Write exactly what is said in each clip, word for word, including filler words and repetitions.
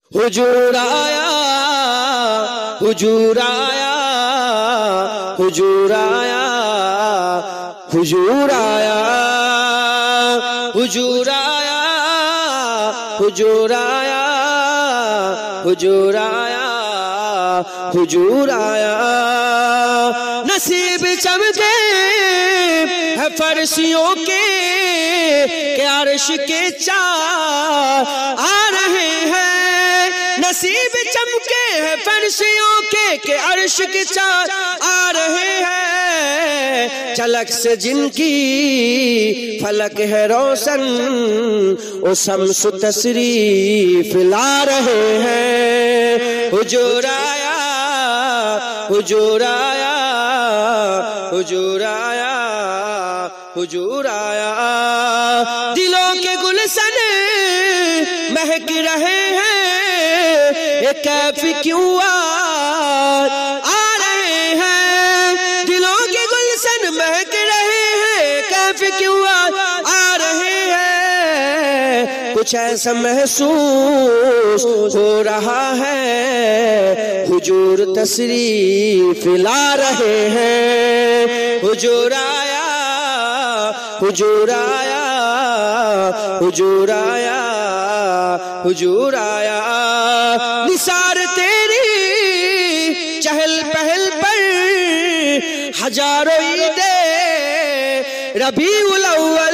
حجور آیا حجور آیا حجور آیا حجور آیا حجور آیا حجور آیا حجور آیا حجور آیا نصیب چمکے ہے فرشیوں کے کہ عرش کے چار آ رہے ہیں نصیب چمکے ہے فرشیوں کے کہ عرش کے چار آ رہے ہیں چلک سے جن کی فلک ہے روشن وہ شمس تشریف لا رہے ہیں حجور آیا حجور آیا حجور آیا حجور آیا دلوں کے گلشن مہک رہے ہیں یہ کیف کیوں آ رہے ہیں دلوں کے گلشن مہک رہے ہیں کیف کیوں آ رہے ہیں کچھ ایسا محسوس ہو رہا ہے حجور تشریف لا رہے ہیں حجور آیا حجور آیا حجور آیا حجور آیا نثار تیری چہل پہل پر ہزاروں عیدیں ربیع الاول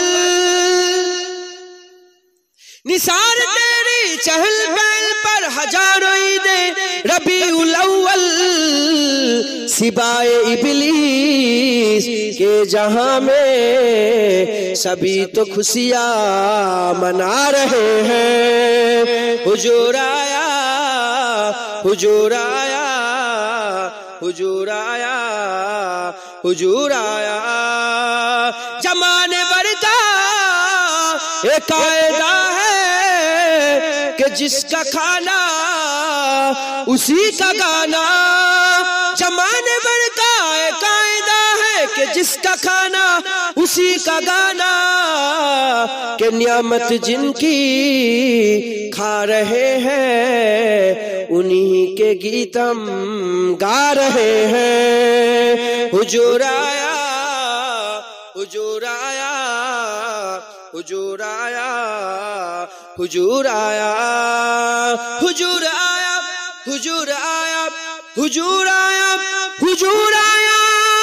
نثار تیری چہل پہل پر ہزاروں عیدیں ربیع الاول سبائے ابلیس کے جہاں میں سبھی تو خوشیاں منا رہے ہیں حجور آیا حجور آیا حجور آیا حجور آیا زمان بھر کا ایک قاعدہ ہے کہ جس کا کھانا اسی کا گانا زمانے بھر کا ایک قاعدہ ہے کہ جس کا کھانا اسی کا گانا کہ نعمت جن کی کھا رہے ہیں انہی کے گیت ہم گا رہے ہیں حجور آیا حجور آیا حجور آیا حجور آیا حجور آیا حجور آیا حجور آیا حجور آیا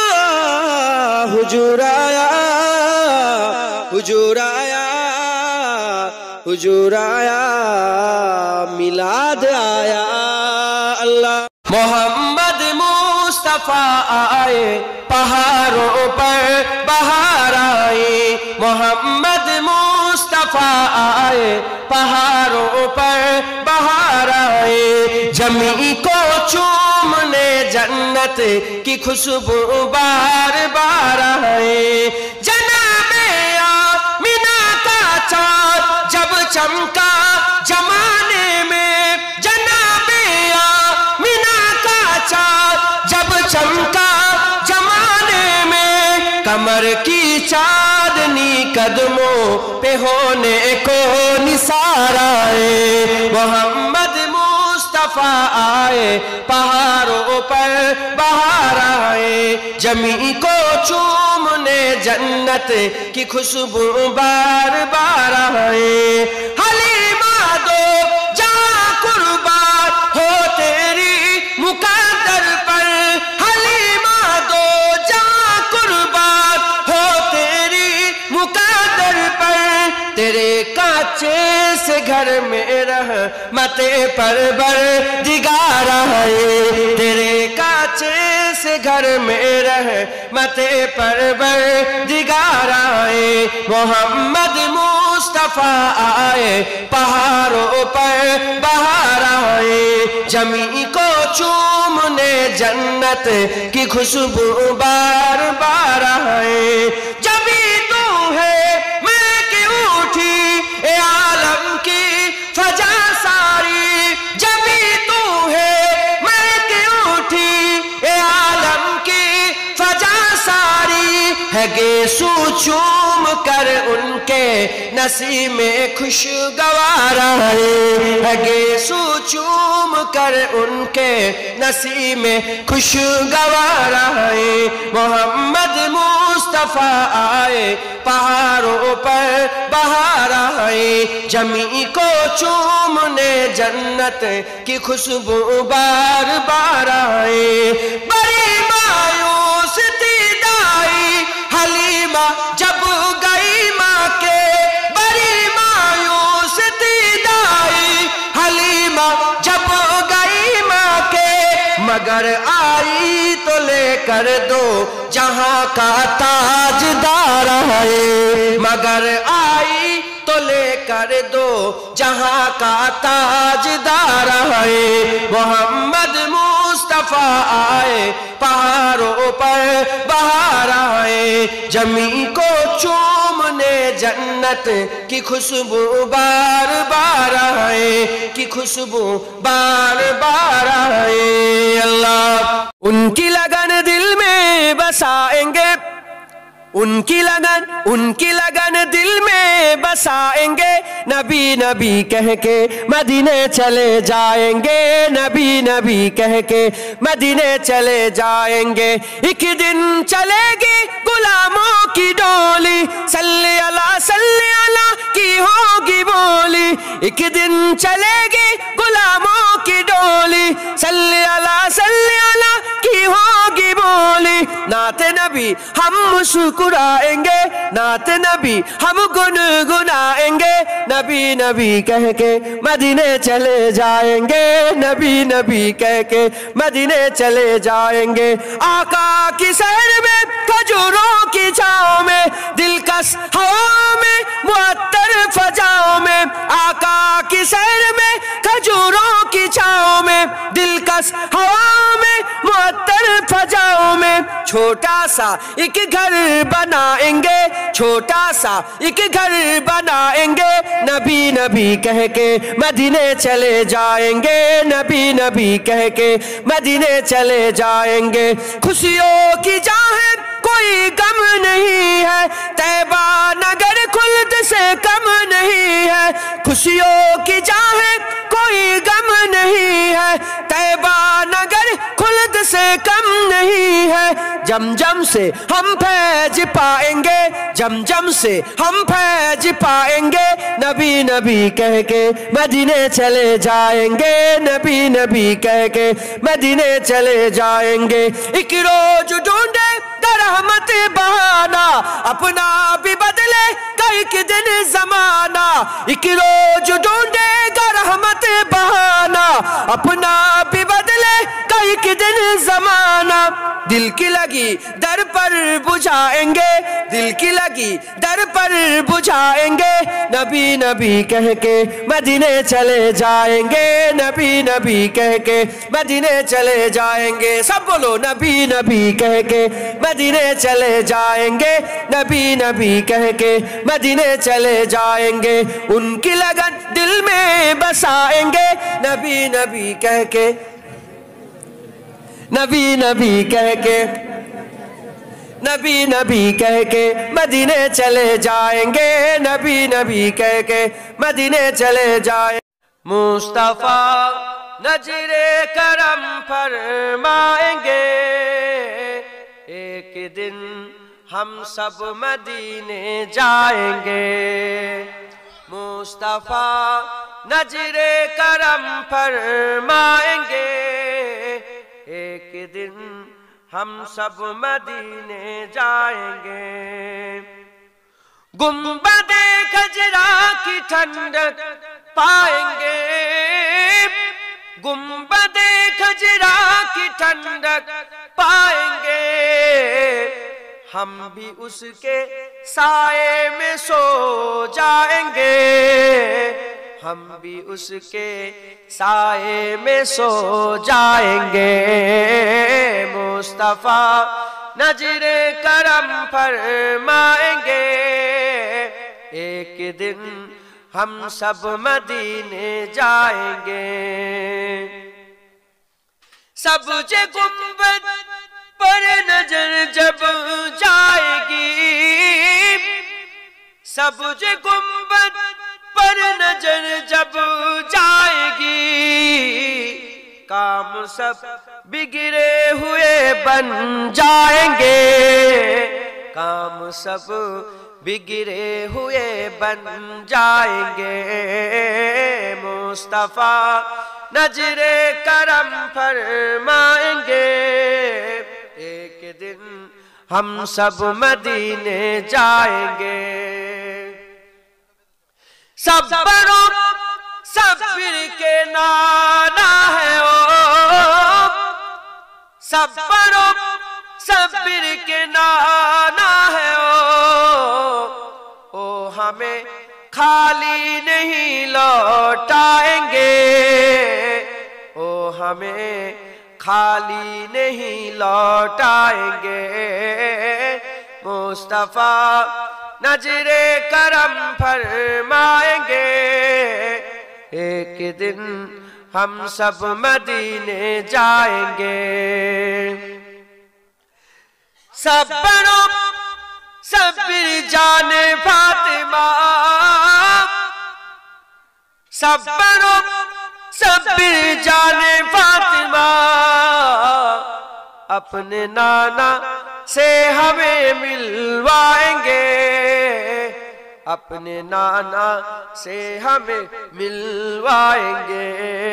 حجور آیا حجور آیا حجور آیا میلاد آیا اللہ محمد مصطفیٰ آئے پہاڑوں پر بہار آئی محمد مصطفیٰ آئے پہاڑوں پر بہار آئے جمی کو چومنے جنت کی خوشبو بار بار آئے جناب آمینہ کا چاند جب چمکا زمانے میں جناب آمینہ کا چاند جب چمکا زمانے میں کمر کی چاندنی قدموں پہ ہونے کو نثار آئے محمد مصطفیٰ آئے پہاڑوں پر بہار آئے جمی کو چومنے جنت کی خوشبو بار بار آئے حلیمہ دو جہاں قربان ہو تیری مقدر پر حلیمہ دو جہاں قربان ہو تیری مقدر پر تیرے کانچے سے گھر میں رحمت پروردگار آئے تیرے کانچے سے گھر میں رحمت پروردگار آئے محمد مصطفیٰ آئے پہاڑوں پر بہار آئے جمی کو چومنے جنت کی خوشبو بار بار آئے جبھی تو ہے میں کہ اٹھی اے عالم کی فجا ساری جبھی تو ہے میں کہ اٹھی اے عالم کی فجا ساری ہے ہے گیسو چوم کر ان کے نسیم خوشگوار آئے، ہے گیسو چوم کر ان کے نسیم خوشگوار آئے، محمد مصطفیٰ آئے پہاڑوں پر بہار آئے، جمی کو چومنے جنت کی خوشبو بار بار آئے، بڑی مایوس تھی دائی حلیمہ جب گئی ماں کے، بڑی مایوس تھی دائی حلیمہ جب گئی ماں کے، مگر آئی تو لے کر دو جہاں کا تاجدار آئے، مگر آئی تو لے کر دو جہاں کا تاجدار آئے، محمد مصطفیٰ آئے پہاڑوں پر بہار آئے، جمی کو چومنے جنت کی خوشبو بار بار آئے، کی خوشبو بار بار آئے۔ اللہ ان کی لگن دل میں بسائیں گے، ان کی لگن ان کی لگن دل میں بسائیں گے، نبی نبی کہہ کے مدینے چلے جائیں گے، نبی نبی کہہ کے مدینے چلے جائیں گے، ایک دن چلے گی غلاموں کی ڈولی، صلی اللہ صلی اللہ کی ہوگی بولی، ایک دن چلے گی غلاموں کی ڈولی، صلی اللہ صلی اللہ کی ہوگی بولی، نعت نبی ہم مسکرائیں گے، نعت نبی ہم گنگنائیں گے، نبی نبی کہہ کے مدینے چلے جائیں گے، نبی نبی کہہ کے مدینے چلے جائیں گے، آقا کی سحر میں کھجوروں کی چھاؤں میں، دلکش ہوا میں معطر فضاؤں میں، آقا کی سحر میں کھجوروں کی چھاؤں میں، دلکش ہوا میں معطر فضاؤں میں، چھوٹا سا ایک گھر بنائیں گے، چھوٹا سا ایک گھر بنائیں گے، نبی نبی کہہ کے مدینے چلے جائیں گے، نبی نبی کہہ کے مدینے چلے جائیں گے، خوشیوں کی جاہیں کوئی غم نہیں ہے، طیبہ نگر خلد سے کم نہیں ہے، خوشیوں کی جاہیں کوئی غم نہیں ہے، طیبہ نگر خلد سے کم نہیں ہے، جم جم سے ہم فیض پائیں گے، جم جم سے ہم فیض پائیں گے، نبی نبی کہہ کے مدینے چلے جائیں گے، نبی نبی کہہ کے مدینے چلے جائیں گے، ایک روز ڈھونڈے رحمت بہانا، اپنا بھی بدلے گا ایک دن زمانہ، ایک روز ڈھونڈے گا رحمت بہانا، اپنا بھی بدلے گا ایک دن زمانہ، دل کی لگی در پر بجھائیں گے، دل کی لگی در پر بجھائیں گے، نبی نبی کہہ کے مدینے چلے جائیں گے، نبی نبی کہہ کے مدینے چلے جائیں گے، سب بولو نبی نبی کہہ کے مدینے چلے جائیں گے، نبی نبی کہہ کے مدینے چلے جائیں گے، ان کی لگن دل میں بسائیں گے، نبی نبی کہہ کے نبی نبی کہہ کے نبی نبی کہہ کے مدینے چلے جائیں گے، نبی نبی کہہ کے مدینے چلے جائیں گے، مصطفیٰ نظر کرم فرمائیں گے، ایک دن ہم سب مدینے جائیں گے، مصطفیٰ نظر کرم فرمائیں گے، ایک دن ہم سب مدینے جائیں گے، گنبد خجرا کی ٹھنڈک پائیں گے، گنبد خجرا کی ٹھنڈک پائیں گے، ہم بھی اس کے سائے میں سو جائیں گے، ہم بھی اس کے سائے میں سو جائیں گے، مصطفیٰ نظر کرم فرمائیں گے، ایک دن ہم سب مدینے جائیں گے، سبز گنبد پر نظر جب جائے گی، سبز گنبد پر نظر جب جائے گی، کام سب بگڑے ہوئے بن جائیں گے، کام سب بگڑے ہوئے بن جائیں گے، مصطفیٰ نظر کرم فرمائیں گے، ایک دن ہم سب مدینے جائیں گے۔ صبر و صبر کے نانا ہے او، صبر و صبر کے نانا ہے او، او ہمیں خالی نہیں لوٹائیں گے، او ہمیں خالی نہیں لوٹائیں گے، مصطفیٰ نظر کرم فرمائیں گے، ایک دن ہم سب مدینے جائیں گے۔ صبر و صبر جان فاطمہ، صبر و صبر جان فاطمہ، اپنے نانا سے ہمیں ملوائیں گے، اپنے نانا سے ہمیں ملوائیں گے،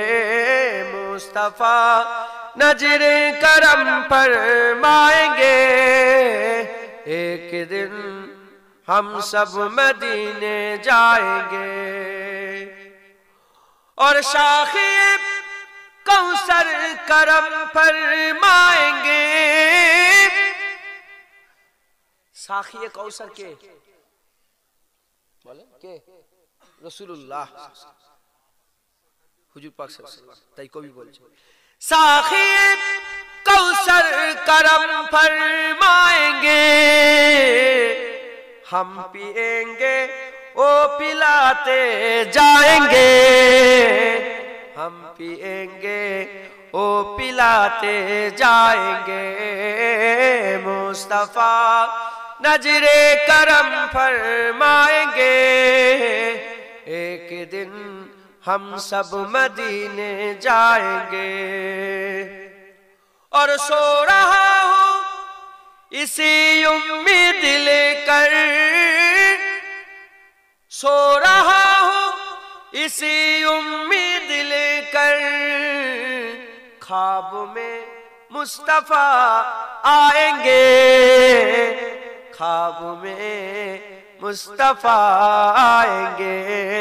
مصطفیٰ نظر کرم فرمائیں گے، ایک دن ہم سب مدینے جائیں گے، اور شاخِ کوثر کرم فرمائیں گے، ساخی کوثر کے بولے کہ رسول اللہ حضور پاک صلی اللہ علیہ وسلم تائی کو بھی بولے ساخی کوثر کرم فرمائیں گے، ہم پیئیں گے وہ پلاتے جائیں گے، ہم پیئیں گے وہ پلاتے جائیں گے، مصطفیٰ نظر کرم فرمائیں گے، ایک دن ہم سب مدینے جائیں گے، اور سو رہا ہوں اسی امید لے کر، سو رہا ہوں اسی امید لے کر، خواب میں مصطفیٰ آئیں گے، خواب میں مصطفیٰ آئیں گے،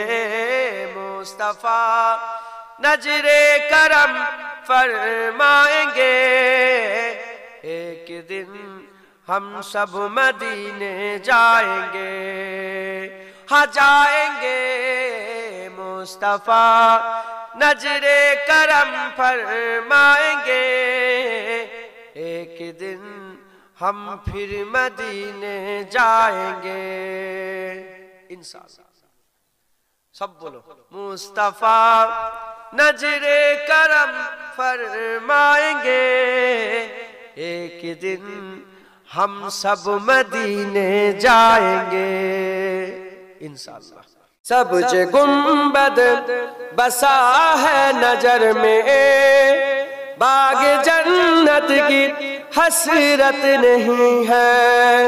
مصطفیٰ نظر کرم فرمائیں گے، ایک دن ہم سب مدینے جائیں گے، ہاں جائیں گے، مصطفیٰ نظر کرم فرمائیں گے، ایک دن ہم پھر مدینے جائیں گے انشاءاللہ۔ سب بولو مصطفیٰ نظر کرم فرمائیں گے، ایک دن ہم سب مدینے جائیں گے انشاءاللہ۔ سبز گنبد بسا ہے نظر میں، باغ جنت کی حسرت نہیں ہے،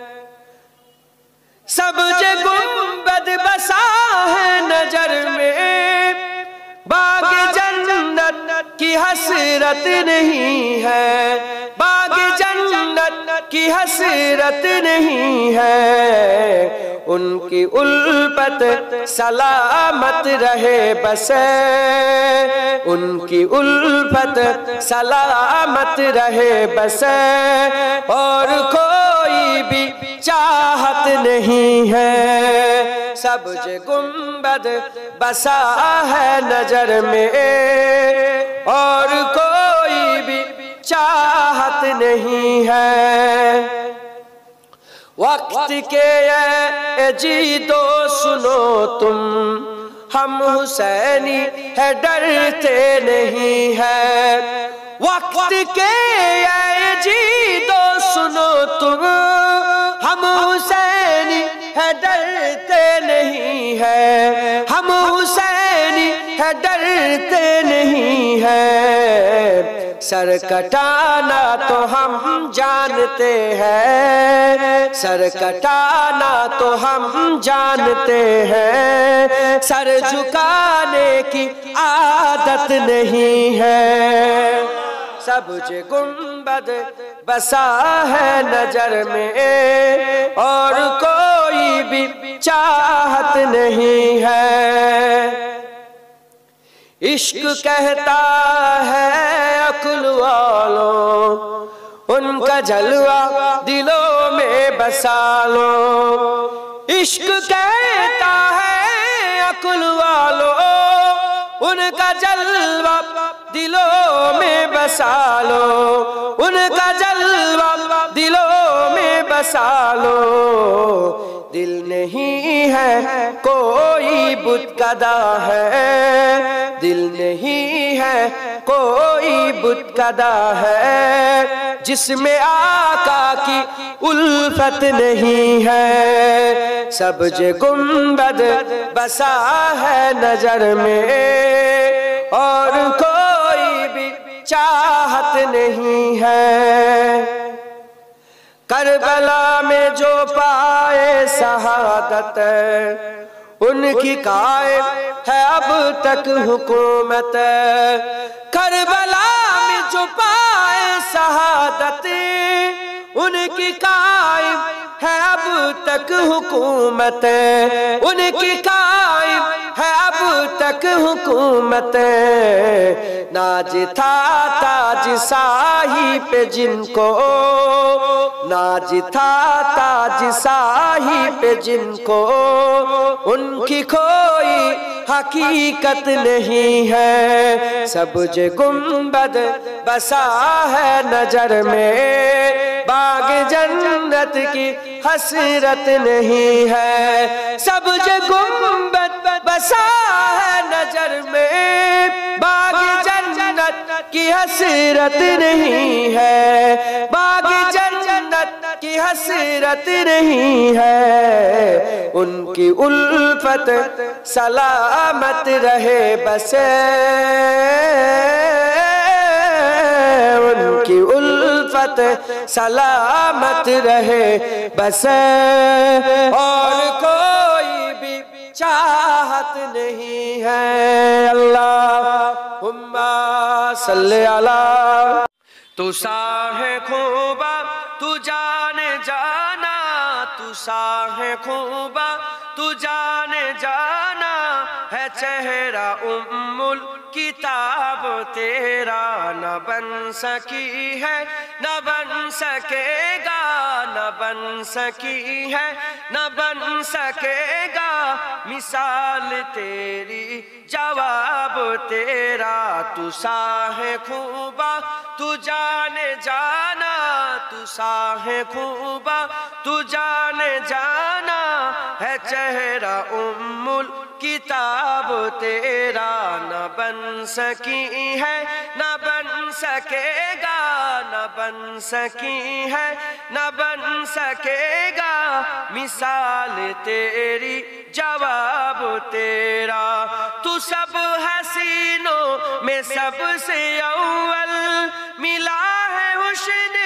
سبز گنبد بسا ہے نظر میں، باغ جنت کی حسرت نہیں ہے، باغ جنت کی حسرت نہیں ہے، ان کی الفت سلامت رہے بس، ان کی الفت سلامت رہے بس، اور کوئی بھی چاہت نہیں ہے، سبز گنبد بسا ہے نظر میں، اور کوئی بھی چاہت نہیں ہے، وقت کے اے جیتو سنو تم، ہم حسینی ہے ڈرتے نہیں ہے، وقت کے اے جی دو سنو تم ہم حسینی ہے ڈرتے نہیں ہے ہم حسینی ہے ڈرتے نہیں ہے سر کٹانا تو ہم جانتے ہیں سر کٹانا تو ہم جانتے ہیں سر جھکانے کی عادت نہیں ہے سبز گنبد بسا ہے نظر میں اور کوئی بھی چاہت نہیں ہے عشق کہتا ہے عقل والوں ان کا جلوہ دلوں میں بسا لو عشق کہتا ہے عقل والوں ان کا جلوہ دلوں میں بسا لو ان کا جلوہ دلوں میں بسا لو دل نہیں ہے کوئی بت کدا ہے دل نہیں ہے کوئی بت کدا ہے جس میں آقا کی الفت نہیں ہے سبز گنبد بسا ہے نظر میں اور کوئی بھی چاہت نہیں ہے کربلا میں جو پائے شہادت ان کی قائم ہے اب تک حکومت کربلا میں جو پائے شہادت ان کی قائم ہے اب تک حکومت ان کی قائم ہے اب تک حکومت ناز تھا تاج شاہی پہ جن کو ناز تھا تاج شاہی پہ جن کو ان کی کوئی حقیقت نہیں ہے سبز گنبد بسا ہے نظر میں باغ جنت کی حسرت نہیں ہے سبز گنبد بسا ہے نظر میں باغ جنت کی حسرت نہیں ہے باغ جنت کی حسرت نہیں ہے ان کی الفت سلامت رہے بس ان کی الفت سلامت رہے بس اور کوئی بھی چاہت نہیں ہے اللہم صلی علی تو ساہ خوبا تو جان جانا تو ساہ خوبا تو جان جانا ہے چہرہ ام الکتاب تیرا نہ بن سکی ہے نہ بن سکے گا نہ بن سکی ہے نہ بن سکے گا مثال تیری جواب تیرا تو ساہ خوبا تو جان جانا تو ساہ خوبا تو جان جانا ہے چہرہ ام الکتاب تیرا نہ بن سکی ہے نہ بن سکے گا نہ بن سکی ہے نہ بن سکے گا مثال تیری جواب تیرا تو سب حسینوں میں سب سے اول ملا ہے حسن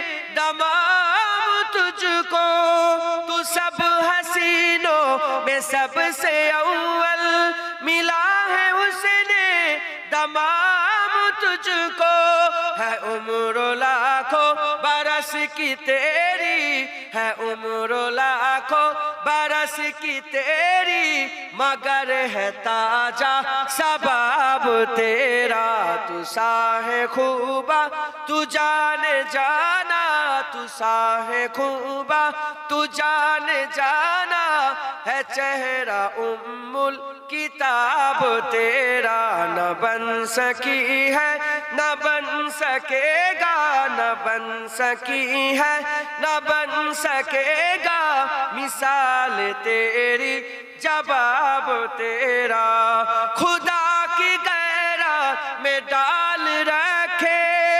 دمام تجھ کو تو سب حسینوں میں سب سے اول ملا ہے حسن دمام تجھ کو ہے عمر لاکھوں برس کی تیری ہے عمر لاکھوں برس کی تیری مگر ہے تاجہ سباب تیرا تو ساہ خوبا تو جان جانا تو ساہ خوبا تو جان جانا ہے چہرہ ام الکتاب تیرا نہ بن سکی ہے نہ بن سکے گا نہ بن سکی ہے نہ بن سکے گا مثال تیری جواب تیرا خدا کی غیرت میں ڈال رکھے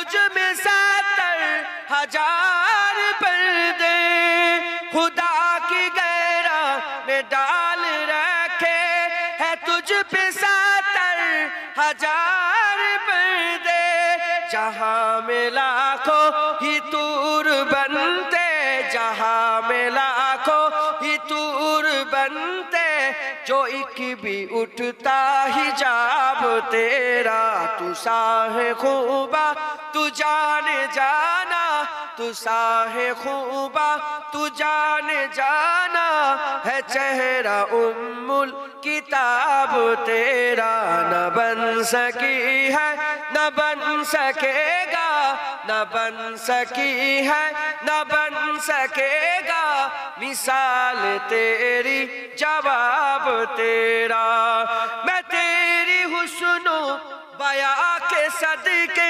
تجھ میں ستر ہزار پردے خدا کی غیرت میں ڈال رکھے ہے تجھ پہ ستر ہزار پردے جہاں میں لاکھوں ہی تور بنتے جہاں میں لاکھوں ہی تور بنتے جو ایک بھی اٹھتا حجاب تیرا تو ساہ خوبا تو جان جانا تو ساہ خوبا تو جان جانا ہے چہرہ ام الکتاب تیرا نہ بن سکی ہے نہ بن سکے گا نہ بن سکی ہے نہ بن سکے گا مثال تیری جواب تیرا میں تیری حسن و بیاں کے صدقے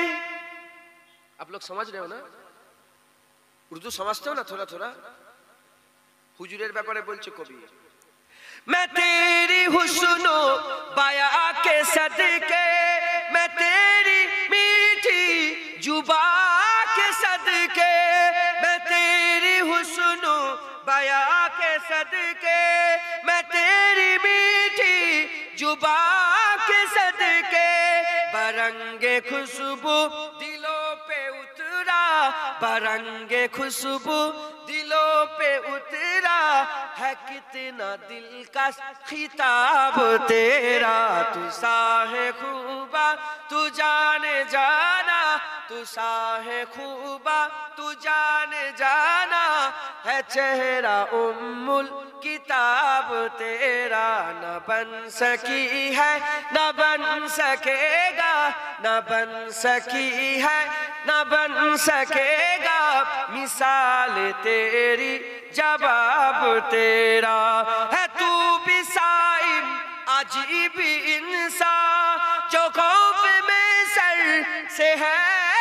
آپ لوگ سمجھ رہے ہو نا اردو سمجھتے ہو نا تھوڑا تھوڑا হুজুরের ব্যাপারে বলছে কবি میں تیری حسن و بیاں کے صدقے میں تیری میٹھی زبان کے صدقے میں تیری حسن و بیاں کے صدقے میں تیری میٹھی زبان کے صدقے برنگ خوشبو دلوں پہ اترا برنگ خوشبو دلوں پہ اترا ہے کتنا دلکش خطاب تیرا تو ساہ خوبا تو جان جانا تو ساہ خوبا تو جان جانا ہے چہرہ ام الکتاب تیرا نہ بن سکی ہے نہ بن سکے گا نہ بن سکی ہے نہ بن سکے گا مثال تیری جواب تیرا ہے تو بھی صائم عجیب انسان جو خوف میں سر سے ہے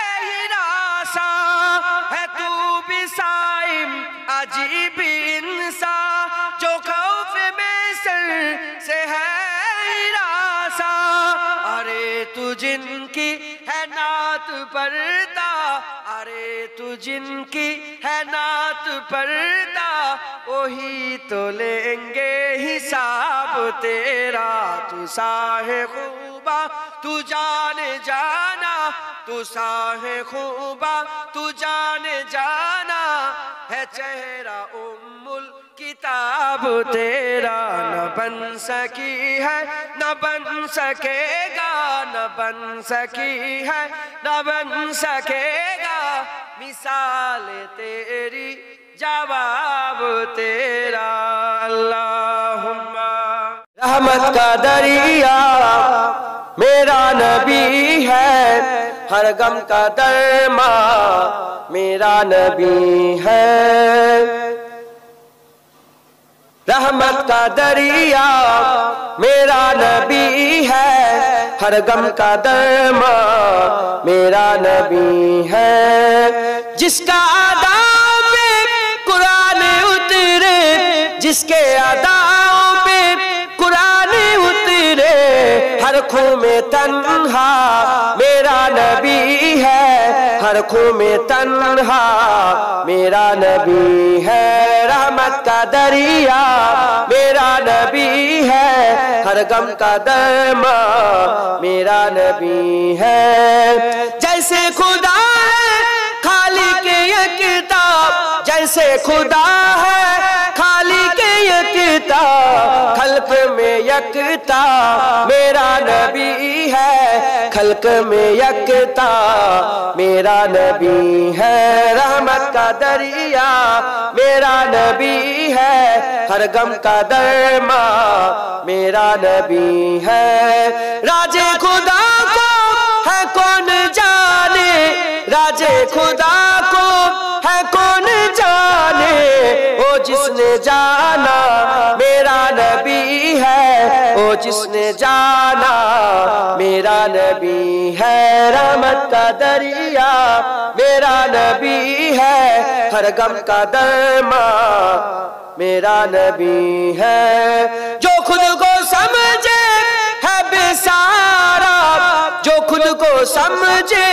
ہراساں ہے تو بھی صائم عجیب انسان جو خوف میں سر سے ہے ہراساں ارے تو جن کی ہے نعت پڑھتا ارے تو جن کی ہے نعت پڑھتا وہی تو لیں گے حساب تیرا تو ساہ خوبا تو جان جانا تو ساہ خوبا تو جان جانا ہے چہرہ ام الکتاب تیرا نہ بن سکی ہے نہ بن سکے گا نہ بن سکی ہے نہ بن سکے گا مثال تیری جواب تیرا اللہم رحمت کا دریا میرا نبی ہے ہر غم کا درما میرا نبی ہے رحمت کا دریا میرا نبی ہے ہر غم کا درما میرا نبی ہے جس کا اداؤں پہ قرآن اترے جس کے اداؤں پہ قرآن اترے ہر خوں میں تنہا میرا نبی ہے ہر خوں میں تنہا میرا نبی ہے رحمت کا دریا میرا نبی ہے ہر غم کا درما میرا نبی ہے جیسے خدا ہے خالق یکتا جیسے خدا ہے خالق یکتا خلق میں یکتا میرا نبی ہے خلق میں یکتا میرا نبی ہے رحمت کا دریا میرا نبی ہے ہر غم کا درما میرا نبی ہے راج خدا کو ہے کون جانے راج خدا کو ہے کون جانے وہ جس نے جانا میرا نبی ہے وہ جس نے جانا میرا نبی ہے رحمت کا دریا میرا نبی ہے ہر غم کا درما میرا نبی ہے جو خود کو سمجھے ہے بے سہارا جو خود کو سمجھے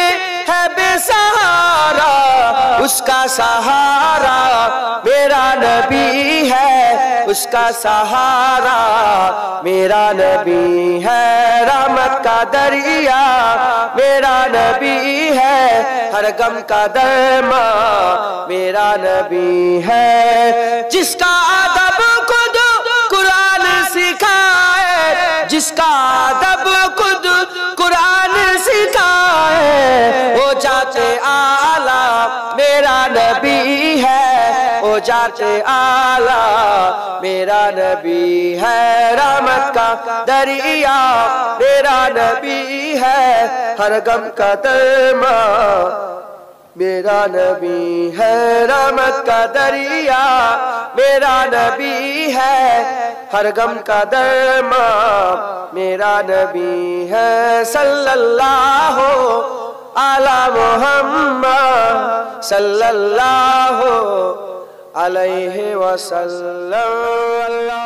ہے بے سہارا، اس کا سہارا میرا نبی ہے، اس کا سہارا میرا نبی ہے، رحمت کا دریا میرا نبی ہے، ہر غم کا درما میرا نبی ہے، جس کا ادب خود قرآن سکھائے، جس کا ادب خود قرآن سکھائے، وہ ذات اعلیٰ میرا نبی ہے، وہ ذات اعلیٰ میرا نبی ہے، رحمت کا دریا میرا نبی ہے، ہر غم کا درما میرا نبی ہے، رحمت کا دریا میرا نبی ہے، ہر غم کا درما میرا نبی ہے، صلی اللہ علی محمد صلی اللہ علیہ وسلم۔